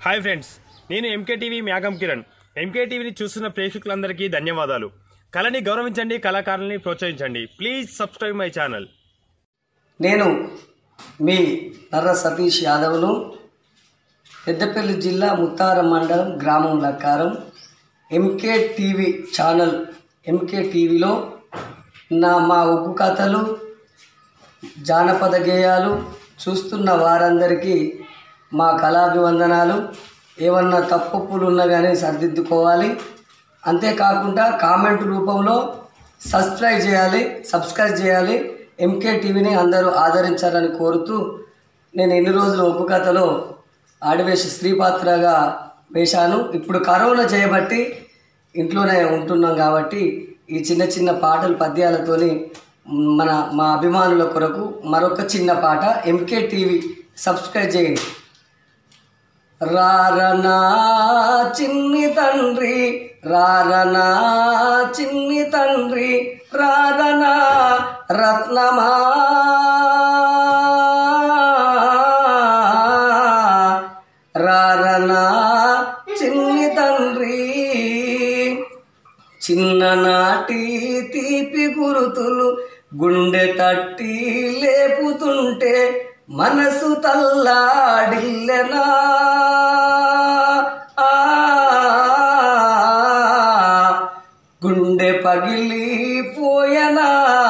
Hi friends, నేను MK TV మ్యాగం Kiran. MK టీవీని చూస్తున్న ప్రేక్షకులందరికీ ధన్యవాదాలు. కళని గౌరవించండి, కళాకారుల్ని ప్రోత్సహించండి. Please subscribe my channel. నేను మీ నర్ర సతీష్ యాదవ్ను, పెద్దపల్లి జిల్లా ముత్తారం మండలం గ్రామం Lakkaram. MK TV channel MK టీవీలో మా ఒగ్గు కథలు, జానపద గేయాలు చూస్తున్న వారందరికీ మా కళాభివందనాలు. ఏమన్నా తప్పులు ఉన్నా కానీ సరిదిద్దుకోవాలి. అంతేకాకుండా కామెంట్ రూపంలో సబ్స్క్రైబ్ చేయాలి. ఎంకే టీవీని అందరూ ఆదరించాలని కోరుతూ, నేను ఎన్ని రోజులు ఒగ్గు కథలో ఆడివేసి స్త్రీ పాత్రగా వేశాను. ఇప్పుడు కరోనా చేయబట్టి ఇంట్లోనే ఉంటున్నాం కాబట్టి ఈ చిన్న చిన్న పాటలు పద్యాలతోని మా అభిమానుల కొరకు మరొక చిన్న పాట. ఎంకే టీవీ సబ్స్క్రైబ్ చేయండి. రారనా చిన్ని తండ్రి, రారనా చిన్ని తండ్రి, రారనా రత్నమా, రారనా చిన్ని తండ్రి. చిన్ననాటి తీపి గురుతులు గుండె తట్టి లేపుతుంటే మనసు తల్లాడిల్లెనా, గుండె పగిలిపోయనా.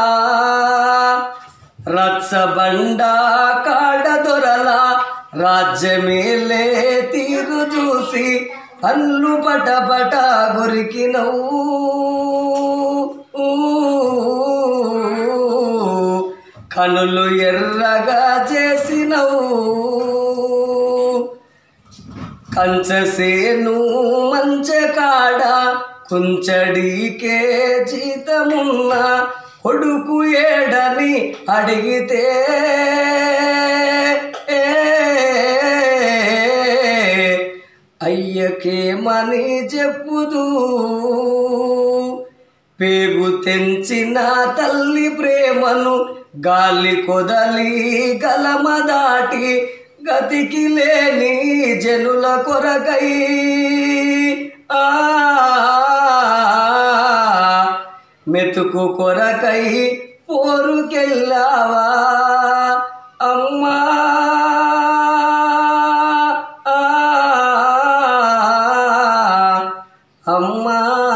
రచ్చబండ కాడదొరల రాజ్యమేలే తీరు చూసి కళ్ళు పటపట గురికినవు, కనులు ఎర్రగా చేసినవు. కంచసేను మంచె కాడ కుంచడికే జీతమున్న కొడుకు ఏడని అడిగితే అయ్యకేమని చెప్పుదు. పేగు తెంచిన తల్లి ప్రేమను గాలి కొదలి గలమ దాటి గతికి లేని జనుల కొరకై మెతుకు కొరకై పోరుకెళ్ళావా అమ్మా. అమ్మా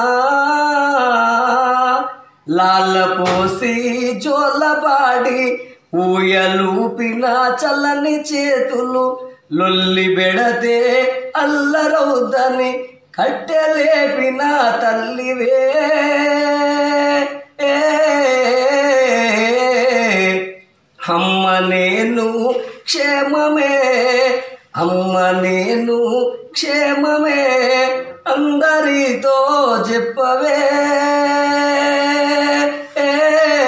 లాల పోసి జోలపాడి ఊయలూపిన చల్లని చేతులు లొల్లి బెడతే అల్లరవుదని కట్టెలేపిన తల్లివే. అమ్మ నేను క్షేమమే, అమ్మ నేను క్షేమమే, అందరితో చెప్పవే.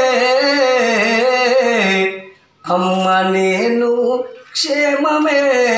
అమ్మ నేను క్షేమమే,